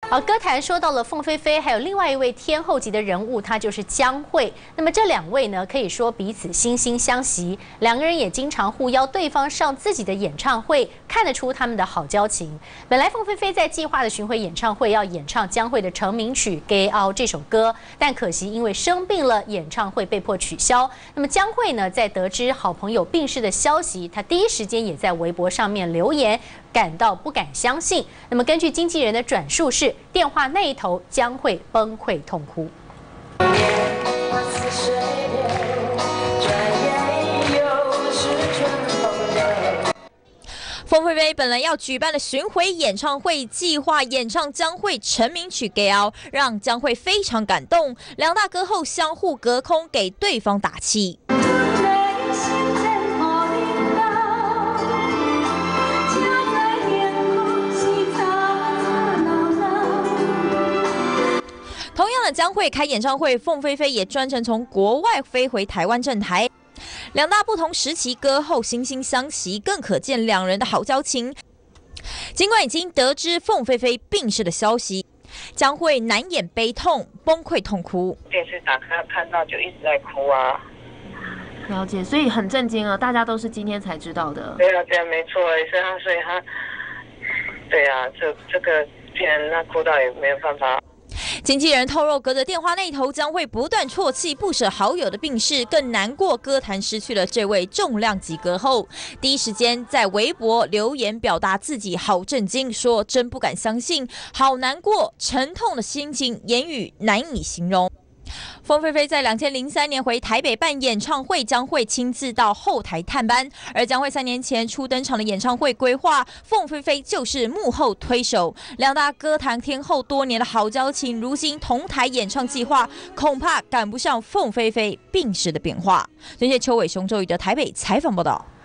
而歌坛说到了凤飞飞，还有另外一位天后级的人物，她就是江蕙。那么这两位呢，可以说彼此惺惺相惜，两个人也经常互邀对方上自己的演唱会，看得出他们的好交情。本来凤飞飞在计划的巡回演唱会要演唱江蕙的成名曲《给熬》这首歌，但可惜因为生病了，演唱会被迫取消。那么江蕙呢，在得知好朋友病逝的消息，她第一时间也在微博上面留言，感到不敢相信。那么根据经纪人的转述是，电话那一头江蕙崩溃痛哭。 凤飞飞本来要举办的巡回演唱会，计划演唱江蕙成名曲《给熬》，让江蕙非常感动。两大歌后相互隔空给对方打气。同样的，江蕙开演唱会，凤飞飞也专程从国外飞回台湾镇台。两大不同时期歌后惺惺相惜，更可见两人的好交情。尽管已经得知凤飞飞病逝的消息，江蕙难掩悲痛，崩溃痛哭。 电视打开看到就一直在哭啊。 了解，所以很震惊啊！大家都是今天才知道的。 对啊，对啊，没错，所以他，对啊，这个既然他哭到也没有办法。 经纪人透露，隔着电话那头，江蕙不断啜泣不舍好友的病逝，更难过歌坛失去了这位重量级歌后。第一时间在微博留言表达自己好震惊，说真不敢相信，好难过，沉痛的心情言语难以形容。凤飞飞在2003年回台北办演唱会，江蕙亲自到后台探班。而江蕙3年前初登场的演唱会规划，凤飞飞就是幕后推手。两大歌坛天后多年的好交情，如今同台演唱计划，恐怕赶不上凤飞飞病逝的变化。这些邱伟雄、周瑜的台北采访报道。